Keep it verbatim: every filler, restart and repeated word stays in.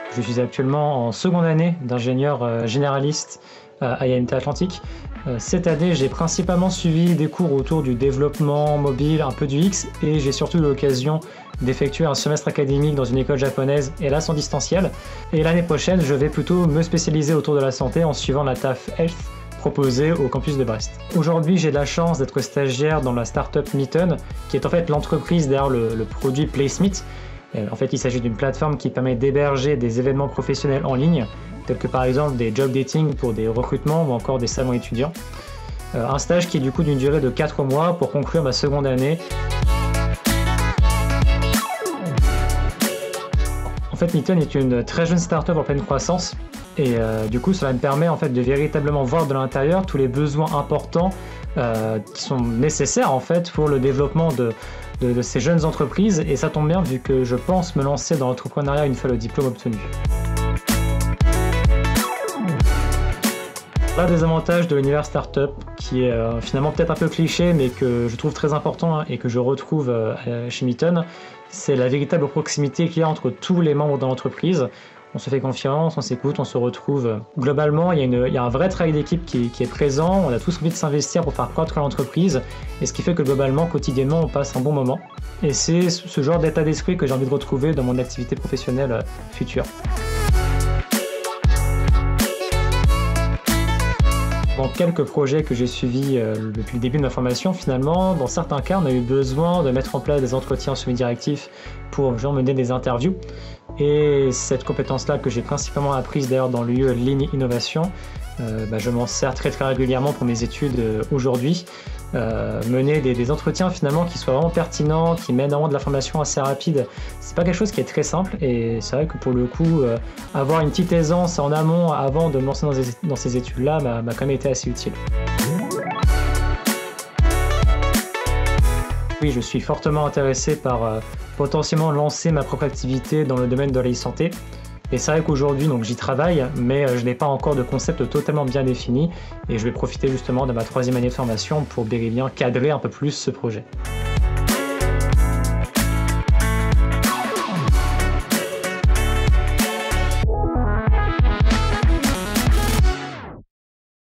Je suis actuellement en seconde année d'ingénieur euh, généraliste à I A M T Atlantique. Euh, cette année, j'ai principalement suivi des cours autour du développement mobile, un peu du X, et j'ai surtout eu l'occasion d'effectuer un semestre académique dans une école japonaise, hélas en distanciel. Et l'année prochaine, je vais plutôt me spécialiser autour de la santé en suivant la T A F Health proposée au campus de Brest. Aujourd'hui, j'ai la chance d'être stagiaire dans la startup Meeton, qui est en fait l'entreprise derrière le, le produit PlaceMeet. En fait, il s'agit d'une plateforme qui permet d'héberger des événements professionnels en ligne, tels que par exemple des job dating pour des recrutements ou encore des salons étudiants. Euh, un stage qui est du coup d'une durée de quatre mois pour conclure ma seconde année. En fait, Meeton est une très jeune startup en pleine croissance et euh, du coup, cela me permet en fait de véritablement voir de l'intérieur tous les besoins importants euh, qui sont nécessaires en fait pour le développement de De, de ces jeunes entreprises, et ça tombe bien vu que je pense me lancer dans l'entrepreneuriat une fois le diplôme obtenu. L'un des avantages de l'univers startup, qui est euh, finalement peut-être un peu cliché, mais que je trouve très important hein, et que je retrouve euh, chez Meeton, c'est la véritable proximité qu'il y a entre tous les membres de l'entreprise. On se fait confiance, on s'écoute, on se retrouve. Globalement, il y a, une, il y a un vrai travail d'équipe qui, qui est présent, on a tous envie de s'investir pour faire croître l'entreprise, et ce qui fait que globalement, quotidiennement, on passe un bon moment. Et c'est ce genre d'état d'esprit que j'ai envie de retrouver dans mon activité professionnelle future. Dans quelques projets que j'ai suivis euh, depuis le début de ma formation, finalement, dans certains cas, on a eu besoin de mettre en place des entretiens semi-directifs pour genre, mener des interviews. Et cette compétence-là que j'ai principalement apprise d'ailleurs dans l'U E Lean Innovation, euh, bah, je m'en sers très très régulièrement pour mes études euh, aujourd'hui. Euh, mener des, des entretiens finalement qui soient vraiment pertinents, qui mènent vraiment de la formation assez rapide, c'est pas quelque chose qui est très simple, et c'est vrai que pour le coup, euh, avoir une petite aisance en amont avant de me lancer dans, ces, dans ces études-là m'a, m'a quand même été assez utile. Oui, je suis fortement intéressé par euh, potentiellement lancer ma propre activité dans le domaine de l'e-santé. Et c'est vrai qu'aujourd'hui, donc j'y travaille, mais euh, je n'ai pas encore de concept totalement bien défini, et je vais profiter justement de ma troisième année de formation pour bel et bien cadrer un peu plus ce projet.